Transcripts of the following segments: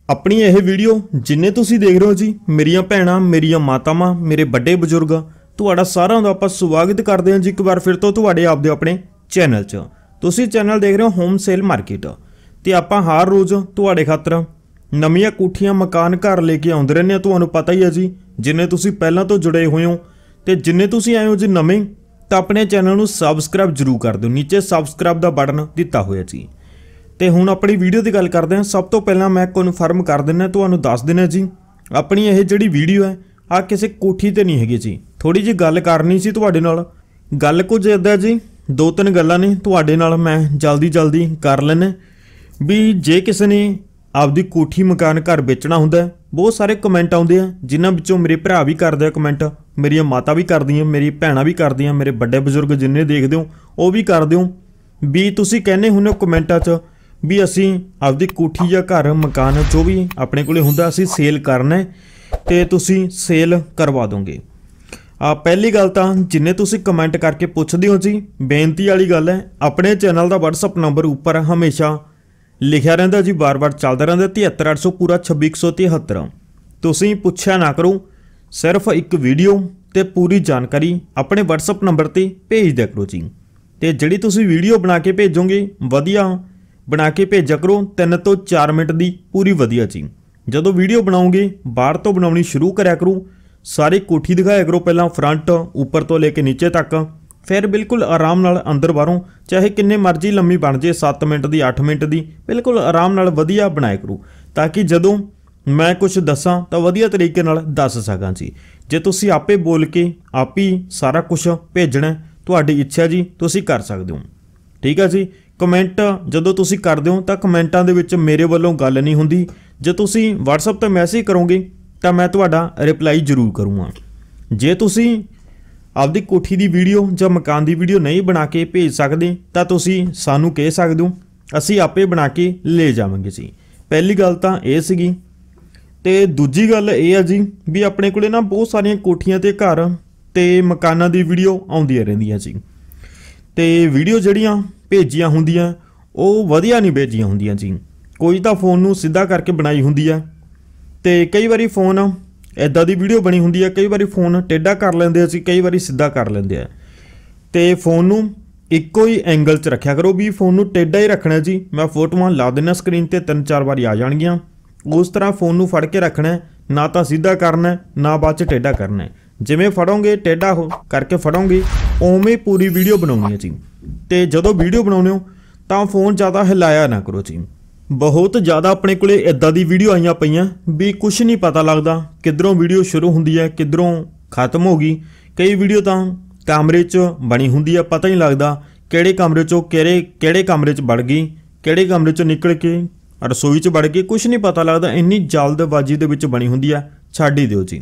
अपनी यह वीडियो जिन्ने तुसी देख रहे हो जी मेरिया भैणां मेरिया मातावां मेरे बड़े बजुर्ग तुहाडा सारा दा आपां स्वागत करते हैं जी एक बार फिर तो तुहाडे आपदे अपने चैनल च। तुसी चैनल देख रहे हो होम सेल मार्केट ते आपां हर रोज़ तुहाडे खातर नवीं कोठियां मकान घर लेके आउंदे रहने आ। तुहानूं पता ही है जी जिन्ने तुसी पहलां तो जुड़े हुए हो ते जिन्ने तुसी आए हो जी नवें तो अपने चैनल नूं सबसक्राइब जरूर कर दो। नीचे सबसक्राइब का बटन दिता होया जी। तो हुण अपनी वीडियो की गल करते हैं। सब तो पहला मैं कन्फर्म कर देना तुहानूं दस देना जी अपनी यह जिहड़ी वीडियो है आ किसी कोठी ते नहीं हैगी जी। थोड़ी जी गल करनी सी तुहाडे नाल। गल कुछ इदां जी दो तीन गल्लां ने तुहाडे नाल मैं जल्दी कर लैना भी जे किसी ने आपदी कोठी मकान घर बेचना हुंदा है। बहुत सारे कमेंट आउंदे हैं जिन्हां विचों मेरे भरा भी करदे कमेंट, मेरी माता भी करदियां, मेरी भैणां भी करदियां, मेरे बड़े बजुर्ग जिन्ने देखदे हो वो भी करदे हो भी तुसीं कहने हुंदे हो कमेंटां 'च भी असी आपदी कोठी या घर मकान जो भी अपने कोले हुंदा असी सेल करना है ते तुसी सेल करवा दोगे। पहली गल तां जिन्ने तुसी कमेंट करके पुछदे हो जी बेनती वाली गल है अपने चैनल का WhatsApp नंबर उपर हमेशा लिखिया रहिंदा जी, बार बार चलदा रहिंदा 73800 पूरा 26173। तुसी पुछया ना करो, सिर्फ एक वीडियो ते पूरी जानकारी अपने WhatsApp नंबर ते भेज दिया करो जी। ते जिहड़ी तुसी वीडियो बना के भेजोगे वधिया बना के भेजा करो 3 तो 4 मिनट की पूरी वधिया जी। जदों वीडियो बनाओगे बाहर तो बनानी शुरू कराया करो, सारी कोठी दिखाया करो पहला फ्रंट ऊपर तो लेके नीचे तक, फिर बिल्कुल आराम नाल अंदर बाहरों चाहे किन्ने मर्जी लम्मी बन जाए 7 मिनट की 8 मिनट की बिल्कुल आराम नाल वधिया बनाया करो ताकि जदों मैं कुछ दसां तो वधिया तरीके नाल दस सकां जी। जे तुसीं आपे बोल के आप ही सारा कुछ भेजना तुहाडी इच्छा जी तुसीं कर सकदे हो। ठीक है जी। कमेंट जदों तुसीं करदे हो तो कमेंटां दे विच मेरे वल्लों गल नहीं हुंदी। जे तुसीं WhatsApp ते मैसेज करोगे तो मैं तुहाडा रिप्लाई जरूर करूँगा। जे तुसीं आपदी कोठी दी वीडियो जां मकान दी वीडियो नहीं बना के भेज सकदे तो तुसीं सानूं कह सकदे हो, असीं आपे बना के ले जावांगे जी। पहली गल तां इह सीगी ते दूजी गल इह है जी भी अपने कोले ना बहुत सारियां कोठियां ते घर ते मकानां दी वीडियो आउंदियां रहिंदियां जी। ते वीडियो जड़ियां भेजियां हुंदियां वो वधिया नहीं भेजियां हुंदियां जी। कोई तो फोन नूं सीधा करके बनाई हुंदी है ते कई बारी फोन इदां दी वीडियो बनी हुंदी है, कई बारी फोन टेढ़ा कर लैंदे असीं, कई बारी सीधा कर लैंदे आ। ते फोन नूं इक्को ही एंगल च रखिया करो भी फोन नूं टेढ़ा ही रखना जी। मैं फोटोआं ला देना स्क्रीन ते 3-4 बारी आ जाणगियां। उस तरह फोन नूं फड़ के रखना है, ना तो सीधा करना है ना बाद च टेढ़ा करना है। जिवें फड़ोगे टेढ़ा हो करके फड़ोगे उवें पूरी वीडियो बनाउणी है जी। ते जदों वीडियो बनाउणे हो तां फोन ज़्यादा हिलाया ना करो जी। बहुत ज़्यादा अपने कोले इदां दी वीडियो आईयां पईयां भी कुछ नहीं पता लगदा किधरों वीडियो शुरू हुंदी है किधरों खत्म हो गई। कई वीडियो तां कैमरे च बनी हुंदी है, पता ही नहीं लगदा किहड़े कमरे चों किहड़े कमरे च वड़ गई, किहड़े कमरे चों निकल के रसोई च वड़ गई, कुछ नहीं पता लगदा। इन्नी जल्दबाजी दे विच बनी हुंदी है, छड्ड ही दिओ जी।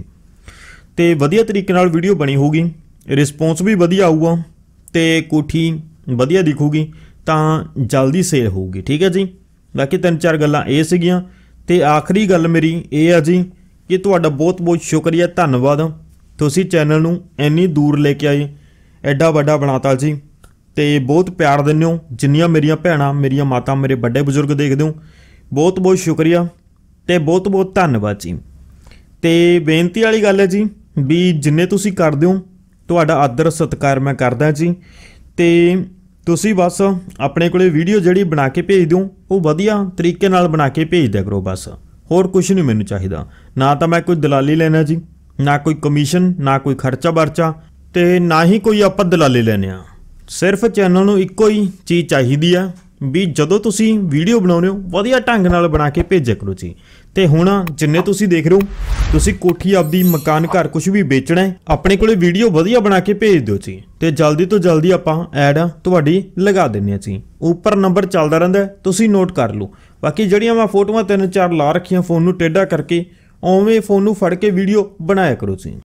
ते वधिया तरीके नाल वीडियो बनी होगी, रिस्पोंस भी वधिया आऊगा ते कोठी वधिया दिखूगी तां जल्दी सेल होगी। ठीक है जी। बाकी 3-4 गल्लां ये सीगियां ते आखिरी गल मेरी ये है जी कि तुहाडा बहुत बहुत शुक्रिया, धन्नवाद। तुसीं चैनल नूं इन्नी दूर लेके आए, एडा वड्डा बनाता जी ते बहुत प्यार दिंदे हो। जिन्नियां मेरियां भैणां मेरियां माता मेरे बड़े बजुर्ग देखदे हो बहुत बहुत शुक्रिया ते बहुत बहुत धन्नवाद जी। ते बेनती वाली गल है जी भी जिन्ने तुसीं करदे हो तुहाडा आदर सत्कार मैं करदा जी। ते तुसी बस अपने कोले वीडियो जिहड़ी बना के भेज दो वो वधिया तरीके नाल बना के भेज दिया करो बस, होर कुछ नहीं मैनूं चाहिदा। ना तो मैं कोई दलाली लेना जी, ना कोई कमीशन, ना कोई खर्चा बर्चा ते ना ही कोई आपां दलाली लेने आ। सिर्फ चैनल नूं इक्को ही चीज़ चाहिदी आ भी जदों तुसी वीडियो बनाउणे हो वधिया ढंग नाल बना के भेजिया करो जी। ते हुण जिन्ने तुसी देख रहे हो तुसी कोठी आपदी मकान घर कुछ भी बेचना है अपने कोले वीडियो वधिया बना के भेज दो जी। ते जल्दी तो जल्दी आपां ऐड तुहाडी लगा दिंदे जी। उपर नंबर चलदा रहिंदा है, तुसी नोट कर लो। बाकी जिहड़ियां मैं फोटोआं 3-4 ला रखियां फोन नूं टेढ़ा करके उवें फोन नूं फड़ के वीडियो बनाया करो जी।